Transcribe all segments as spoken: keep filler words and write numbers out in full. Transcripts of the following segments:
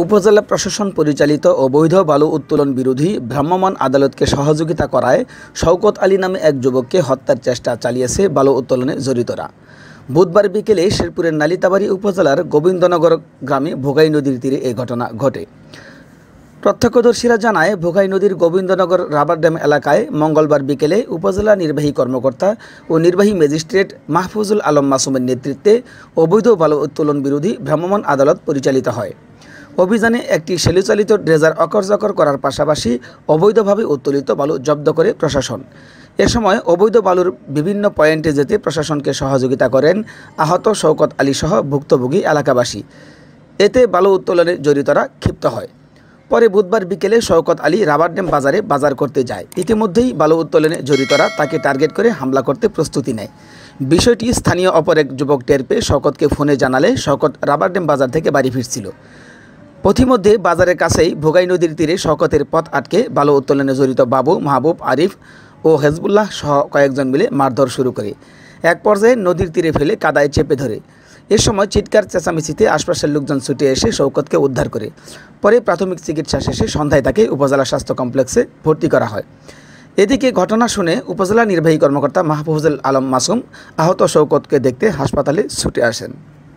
উপজেলা প্রশাসন পরিচালিত অবৈধ বালু উত্তোলন বিরোধী ভ্রাম্যমাণ আদালতকে সহযোগিতা করায় শওকত আলী নামে এক যুবককে হত্যার চেষ্টা চালিয়েছে বালু উত্তোলনে জড়িতরা। বুধবার বিকেলে শেরপুরের নালিতাবাড়ী উপজেলার গোবিন্দনগর গ্রামে ভোগাই নদীর তীরে এই ঘটনা ঘটে। প্রত্যক্ষদর্শীরা জানায়, ভোগাই নদীর গোবিন্দনগর রাবার ড্যাম এলাকায় মঙ্গলবার বিকেলে উপজেলা নির্বাহী কর্মকর্তা ও নির্বাহী ম্যাজিস্ট্রেট মাহফুজুল আলম মাসুমের নেতৃত্বে অবৈধ বালু উত্তোলন বিরোধী ভ্রাম্যমাণ আদালত পরিচালিত হয়। অভিযানে একটি সেলুচালিত ড্রেজার অকার্যকর করার পাশাপাশি অবৈধভাবে উত্তোলিত বালু জব্দ করে প্রশাসন। এ সময় অবৈধ বালুর বিভিন্ন পয়েন্টে যেতে প্রশাসনকে সহযোগিতা করেন আহত শওকত আলী সহ ভুক্তভোগী এলাকাবাসী। এতে বালু উত্তোলনে জড়িতরা ক্ষিপ্ত হয়। পরে বুধবার বিকেলে শওকত আলী রাবার ড্যাম বাজারে বাজার করতে যায়। ইতিমধ্যেই বালু উত্তোলনে জড়িতরা তাকে টার্গেট করে হামলা করতে প্রস্তুতি নেয়। বিষয়টি স্থানীয় অপর এক যুবক টের পেয়ে শওকতকে ফোনে জানালে শওকত রাবার ড্যাম বাজার থেকে বাড়ি ফিরছিল। পথিমধ্যে বাজারের কাছেই ভোগাই নদীর তীরে শওকতের পথ আটকে বালু উত্তোলনে জড়িত বাবু, মাহবুব, আরিফ ও হেজবুল্লাহ সহ কয়েকজন মিলে মারধর শুরু করে এক পর্যায়ে নদীর তীরে ফেলে কাদায় চেপে ধরে। এ সময় চিৎকার চেঁচামেচিতে আশপাশের লোকজন ছুটে এসে শওকতকে উদ্ধার করে। পরে প্রাথমিক চিকিৎসা শেষে সন্ধ্যায় তাকে উপজেলা স্বাস্থ্য কমপ্লেক্সে ভর্তি করা হয়। এদিকে ঘটনা শুনে উপজেলা নির্বাহী কর্মকর্তা মাহফুজুল আলম মাসুম আহত শওকতকে দেখতে হাসপাতালে ছুটে আসেন।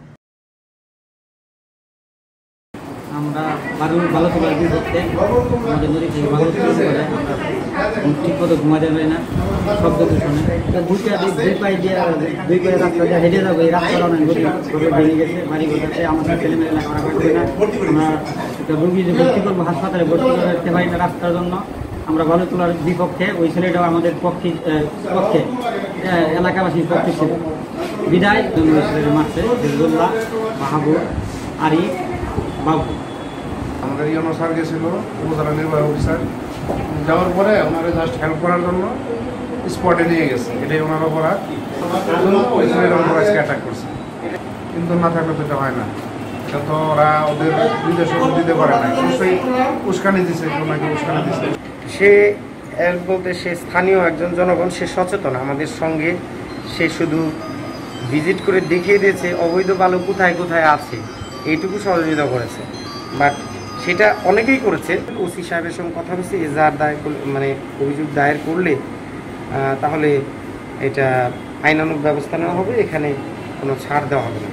আমরা বালু ভালো তোলার বিপক্ষে আমাদের নদী থেকে বালু তুলে করে ঠিক মতো ঘুমাতে পারি না, শব্দ দূষণে দুইটা দিক দুই পায়ে দিয়ে দুই পায়ে রাস্তা দিয়ে হেঁটে যাবো। এই রাস্তাটা অনেক গতিভাবে ভেঙে গেছে, বাড়ি ঘটাতে আমাদের ছেলেমেয়ে লেখাপড়া করতে না। আমরা একটা রুগী যে ভর্তি করবো হাসপাতালে ভর্তি করতে পারি না রাস্তার জন্য। আমরা বালু তোলার বিপক্ষে, ওই ছেলেটাও আমাদের পক্ষে পক্ষে এলাকাবাসীর পক্ষে ছিল। বিদায় ছেলের মারছে হেজবুল্লাহ, মাহবুব, আরিফ, বাবু। আমাদের ইউনো স্যার গেছিল উপজেলা নির্বাহী অফিসার, যাওয়ার পরে ওনারা জাস্ট হেল্প করার জন্য স্পটে নিয়ে গেছে। এটাই ওনার অপরাধ, ওই ছেলের ওপর আজকে অ্যাটাক করছে। কিন্তু না থাকলে তো এটা হয় না, এটা তো ওরা ওদের নিজস্ব দিতে পারে না, অবশ্যই উস্কানি দিচ্ছে, ওনাকে উস্কানি দিচ্ছে। সে এর বলতে সে স্থানীয় একজন জনগণ, সে সচেতন আমাদের সঙ্গে। সে শুধু ভিজিট করে দেখিয়ে দিয়েছে অবৈধ বালু কোথায় কোথায় আছে, এইটুকু সহযোগিতা করেছে। বাট সেটা অনেকেই করেছে। ওসি সাহেবের সঙ্গে কথা বলছি, এজাহার দায়ের মানে অভিযোগ দায়ের করলে তাহলে এটা আইনানুগ ব্যবস্থা নেওয়া হবে, এখানে কোনো ছাড় দেওয়া হবে না।